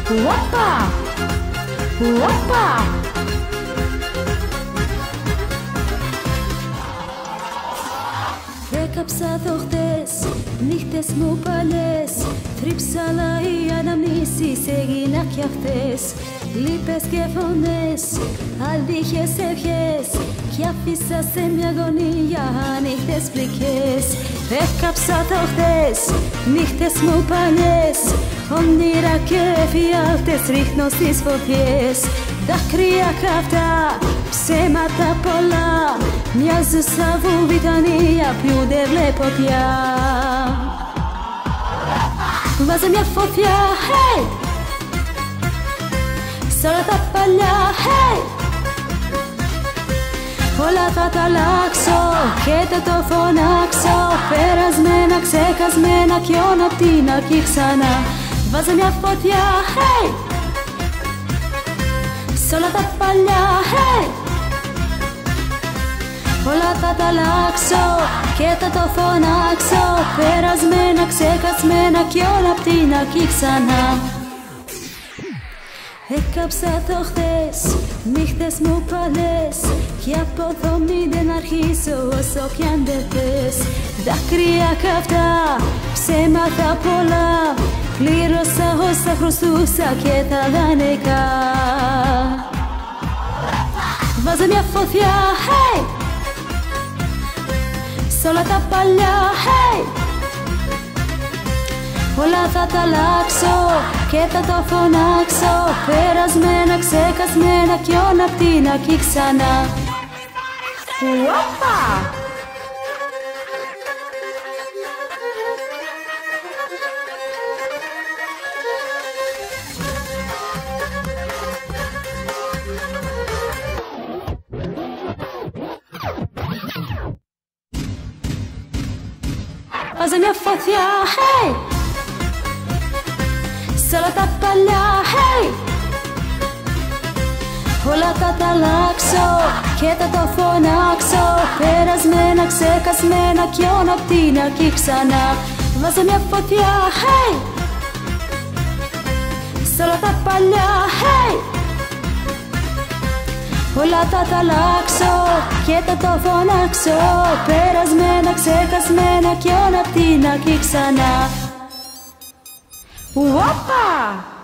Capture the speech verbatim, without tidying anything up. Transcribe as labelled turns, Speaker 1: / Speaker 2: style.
Speaker 1: Οπα! Οπα! Έκαψα το χτες, νύχτες μου παλιές. Θρύψαλα οι αναμνήσεις, έγινα κι αυτές. Λύπες και φωνές, αλήθειες ευχές. Κι άφησα σε μια γωνία ανοιχτές πληγές. Έκαψα το χτες, νύχτες μου παλιές. Όνειρα και εφιάλτες ρίχνω στις φωτιές. Δάκρυα καυτά, ψέματα πολλά. Μοιάζω σαν βουλβιτανία που δεν βλέπω πια. Βάζω μια φωτιά, hey! Σ' όλα τα παλιά, hey! Όλα θα τα αλλάξω και θα το φωνάξω. Περασμένα, ξεχασμένα κι όλα απ' την αρχή ξανά. Βάζω μια φωτιά, hey! Σ' όλα τα παλιά, hey! Όλα θα τα αλλάξω και θα το φωνάξω. Περασμένα, ξεχασμένα κι όλα απ' την αρχή ξανά. Έκαψα το χθες, νύχτες μου παλές. Κι από εδώ μην δεν αρχίσω όσο κι αν δεν θες. Δάκρυα καυτά, ψέματα πολλά. Πλήρωσα όσα χρωστούσα και τα δανεικά. Βάζω μια φωτιά, hey! Σ' όλα τα παλιά, hey! Όλα θα τα αλλάξω και θα το φωνάξω. Περασμένα, ξεχασμένα κι όλα απ' την αρχή ξανά. Οπα! Βάζω μια φωτιά, hey! Σ' όλα τα παλιά, hey! Όλα θα τα αλλάξω και θα το φωνάξω. Περασμένα, ξεχασμένα κι όλα απ' την αρχή ξανά. Βάζω μια φωτιά, hey! Σ' όλα τα παλιά, hey! Όλα θα τα αλλάξω και θα το φωνάξω. Περασμένα, ξεχασμένα κι όλα απ' την αρχή ξανά. Οπα!